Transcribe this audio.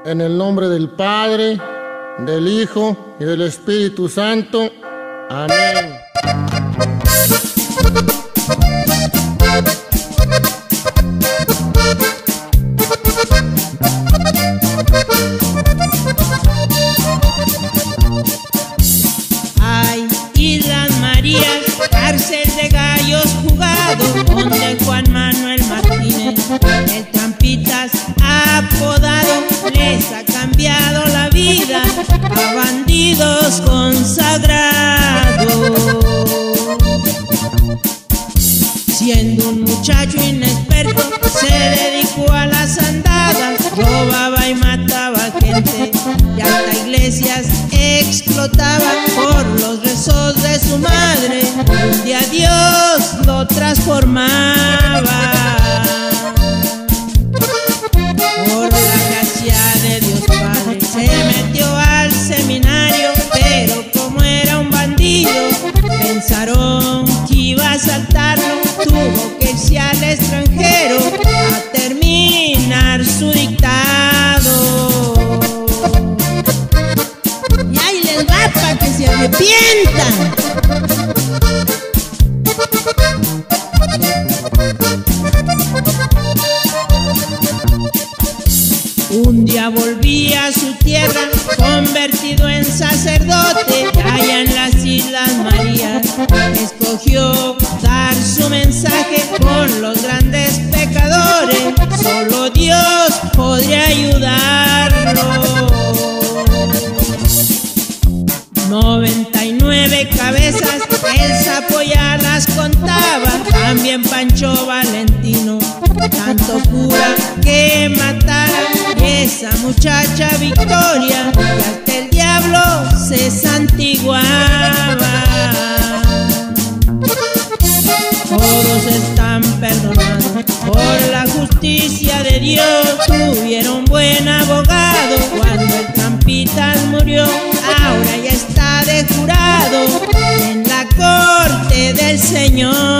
En el nombre del Padre, del Hijo y del Espíritu Santo. Amén. Ay, Islas Marías, cárcel de gallos jugado, donde Juan Manuel Martínez, el Trampitas apodado, les ha cambiado la vida a bandidos consagrados. Siendo un muchacho inexperto, se dedicó a las andadas, robaba y mataba gente, y hasta iglesias explotaba por los rezos de su madre. Un día Dios lo transformaba. Por la gracia de Dios Padre se metió al seminario, pero como era un bandido, pensaron que iba a asaltarlo. Tuvo que irse al extranjero a terminar su dictado. Y ahí les va para que se arrepientan. Un día volví a su tierra, convertido en sacerdote, allá en las Islas Marías. Escogió dar su mensaje con los grandes pecadores, solo Dios podría ayudarlo. 99 cabezas, el sapo ya las contaba, también Pancho Valentino, tanto cura que matara, y esa muchacha Victoria, que hasta el diablo se santiguaba. Todos están perdonados por la justicia de Dios, tuvieron buen abogado cuando el Trampitas murió, ahora ya está de jurado en la corte del Señor.